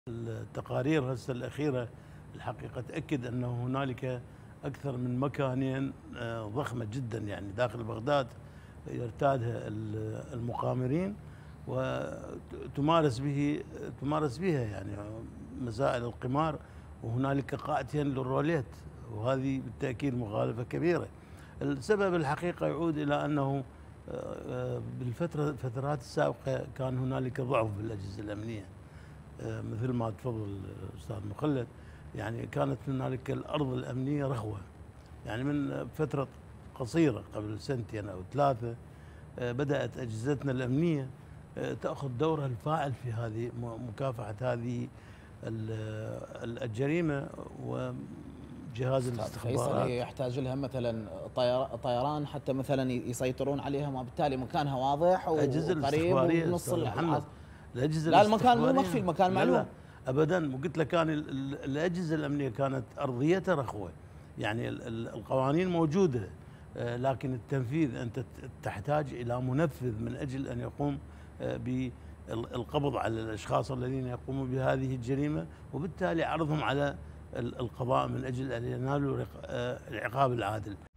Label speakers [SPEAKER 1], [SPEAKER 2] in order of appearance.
[SPEAKER 1] التقارير هسه الأخيرة الحقيقة تأكد أنه هنالك أكثر من مكانين ضخمة جدا يعني داخل بغداد يرتادها المقامرين وتمارس بها يعني مسائل القمار، وهنالك قاعتين للروليت، وهذه بالتأكيد مخالفة كبيرة. السبب الحقيقة يعود إلى أنه بالفترات السابقة كان هنالك ضعف بالأجهزة الأمنية، مثل ما تفضل الأستاذ مخلد. يعني كانت هنالك الأرض الأمنية رخوة، يعني من فترة قصيرة قبل سنتين أو ثلاثة بدأت أجهزتنا الأمنية تأخذ دورها الفاعل في هذه مكافحة هذه الجريمة. وجهاز الاستخبارات
[SPEAKER 2] يحتاج لها مثلا طيران حتى مثلا يسيطرون عليها، وبالتالي مكانها واضح وقريب ونص
[SPEAKER 1] الأجهزة
[SPEAKER 2] لا المكان مو مخفي، المكان معلوم.
[SPEAKER 1] لا أبدا، وقلت لك كان الأجهزة الأمنية كانت أرضيتها رخوة، يعني القوانين موجودة لكن التنفيذ أنت تحتاج إلى منفذ من أجل أن يقوم بالقبض على الأشخاص الذين يقومون بهذه الجريمة، وبالتالي عرضهم على القضاء من أجل أن ينالوا العقاب العادل.